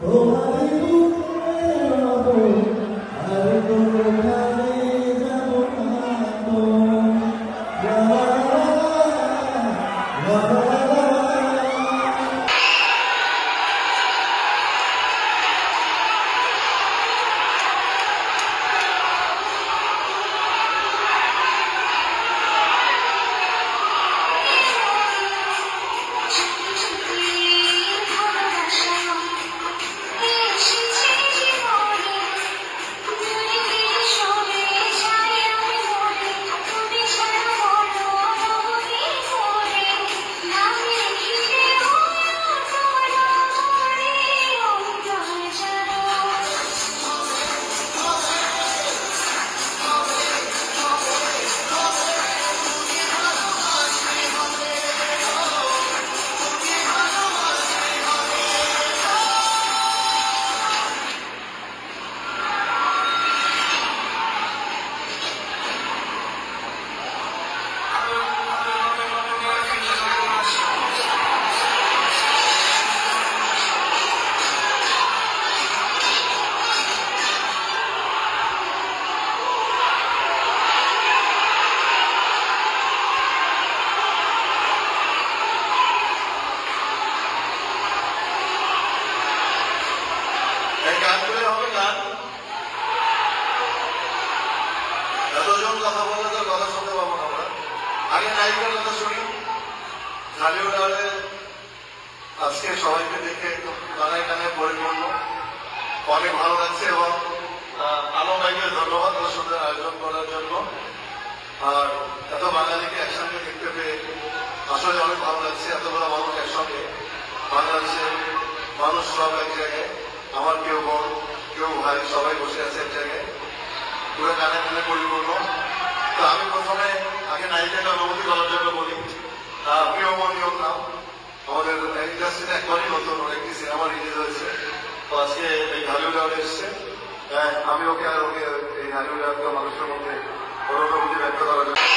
এতজন কথা বললে তো কথা শুনতে পাবো না আমরা। আগে নায়িকার কথা শুনি। ঢালিউড হলে আজকে সবাইকে দেখে গানে গানে পরিপূর্ণ, অনেক ভালো লাগছে এবং আলো ভাইকে ধন্যবাদ এত সুন্দর আয়োজন করার জন্য। আর এত বাঙালিকে একসঙ্গে দেখতে পেয়ে আসলে অনেক ভালো লাগছে। এতগুলো মানুষ একসঙ্গে, বাংলাদেশের মানুষ সব এক জায়গায়, আমার কেউ বোন কেউ ভাই সবাই বসে আছে এক জায়গায়, পুরো গানে গানে পরিপূর্ণ। তো আমি প্রথমে আগে নায়িকাকে অনুমতি করার জন্য বলি। প্রিয়মণি ওর নাম, আমাদের ইন্ডাস্ট্রিতে একবারই নতুন, একটি সিনেমা রিলিজ হয়েছে। তো আজকে এই ঢালিউড আউটে এসছে। আমি ওকে আর ওকে এই ঢালিউড আউটটা মানুষের মধ্যে অনুভূতি ব্যক্ত করার জন্য